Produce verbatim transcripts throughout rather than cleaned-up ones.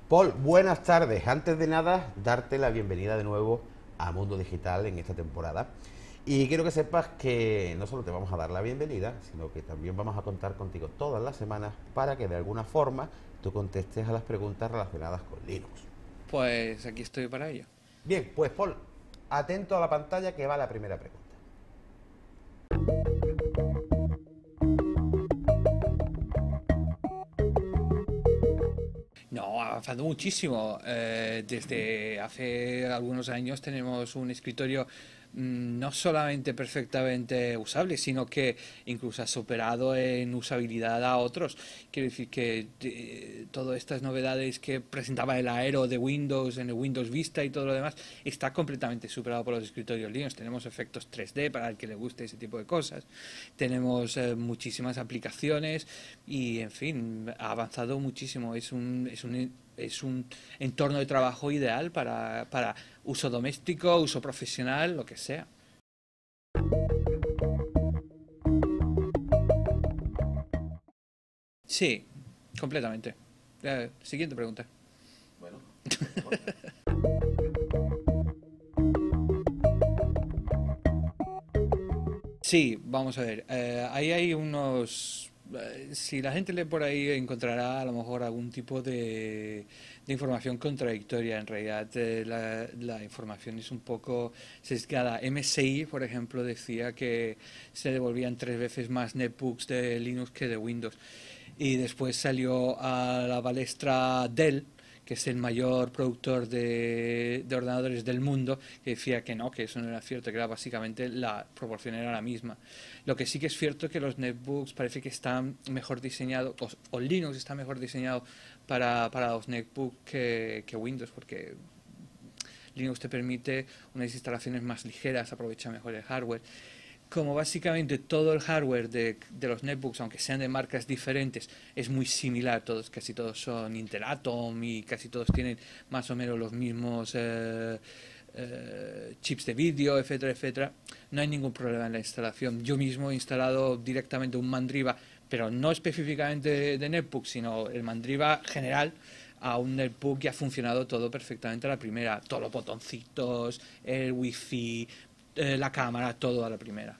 Paul, buenas tardes. Antes de nada, darte la bienvenida de nuevo a Mundo Digital en esta temporada. Y quiero que sepas que no solo te vamos a dar la bienvenida, sino que también vamos a contar contigo todas las semanas para que de alguna forma tú contestes a las preguntas relacionadas con Linux. Pues aquí estoy para ello. Bien, pues Paul, atento a la pantalla que va la primera pregunta. No, ha avanzado muchísimo. Eh, desde hace algunos años tenemos un escritorio mm, no solamente perfectamente usable, sino que incluso ha superado en usabilidad a otros. Quiero decir que eh, todas estas novedades que presentaba el Aero de Windows en el Windows Vista y todo lo demás está completamente superado por los escritorios Linux. Tenemos efectos tres D para el que le guste ese tipo de cosas. Tenemos eh, muchísimas aplicaciones y, en fin, ha avanzado muchísimo. Es un, es un, es un entorno de trabajo ideal para, para uso doméstico, uso profesional, lo que sea. Sí, completamente. Eh, siguiente pregunta. Bueno, Sí, vamos a ver. Eh, ahí hay unos... eh, Si la gente lee por ahí encontrará a lo mejor algún tipo de, de información contradictoria. En realidad eh, la, la información es un poco sesgada. M S I, por ejemplo, decía que se devolvían tres veces más netbooks de Linux que de Windows. Y después salió a la palestra Dell, que es el mayor productor de, de ordenadores del mundo, que decía que no, que eso no era cierto, que era básicamente la proporción era la misma. Lo que sí que es cierto es que los netbooks parece que están mejor diseñados, o, o Linux está mejor diseñado para, para los netbooks que, que Windows, porque Linux te permite unas instalaciones más ligeras, aprovecha mejor el hardware. Como básicamente todo el hardware de, de los netbooks, aunque sean de marcas diferentes, es muy similar, todos, casi todos son Intel Atom y casi todos tienen más o menos los mismos eh, eh, chips de vídeo, etcétera, etcétera, no hay ningún problema en la instalación. Yo mismo he instalado directamente un Mandriva, pero no específicamente de, de netbook, sino el Mandriva general a un netbook y ha funcionado todo perfectamente a la primera. Todos los botoncitos, el wifi, eh, la cámara, todo a la primera.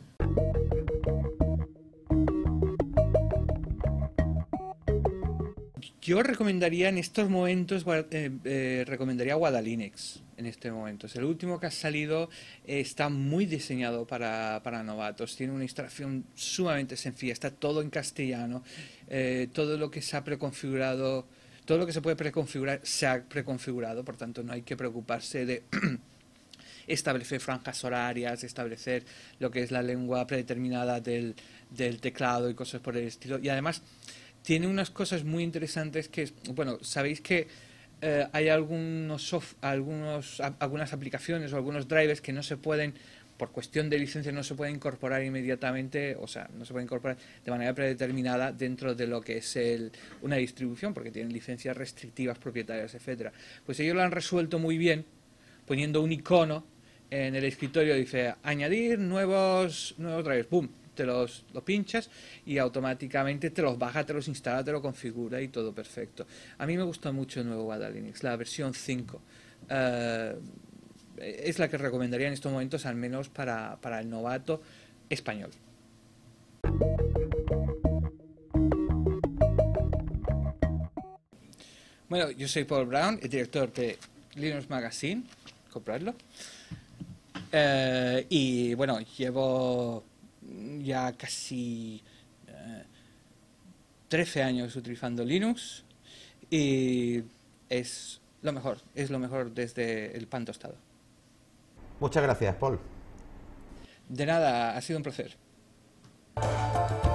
Yo recomendaría en estos momentos, eh, eh, recomendaría Guadalinux en este momento. Es el último que ha salido, eh, está muy diseñado para, para novatos, tiene una instalación sumamente sencilla, está todo en castellano, eh, todo lo que se ha preconfigurado, todo lo que se puede preconfigurar se ha preconfigurado, por tanto no hay que preocuparse de establecer franjas horarias, establecer lo que es la lengua predeterminada del, del teclado y cosas por el estilo. Y además tiene unas cosas muy interesantes que, bueno, sabéis que eh, hay algunos, soft, algunos a, algunas aplicaciones o algunos drivers que no se pueden, por cuestión de licencia, no se pueden incorporar inmediatamente, o sea, no se pueden incorporar de manera predeterminada dentro de lo que es el, una distribución, porque tienen licencias restrictivas propietarias, etcétera. Pues ellos lo han resuelto muy bien poniendo un icono en el escritorio, dice añadir nuevos nuevos drivers, boom, te los, los pinchas y automáticamente te los baja, te los instala, te lo configura y todo perfecto. A mí me gusta mucho el nuevo Guadalinux, la versión cinco. Uh, es la que recomendaría en estos momentos, al menos para, para el novato español. Bueno, yo soy Paul Brown, el director de Linux Magazine, comprarlo. Eh, y bueno, llevo ya casi eh, trece años utilizando Linux y es lo mejor, es lo mejor desde el pan tostado. muchas gracias, Paul. De nada, ha sido un placer.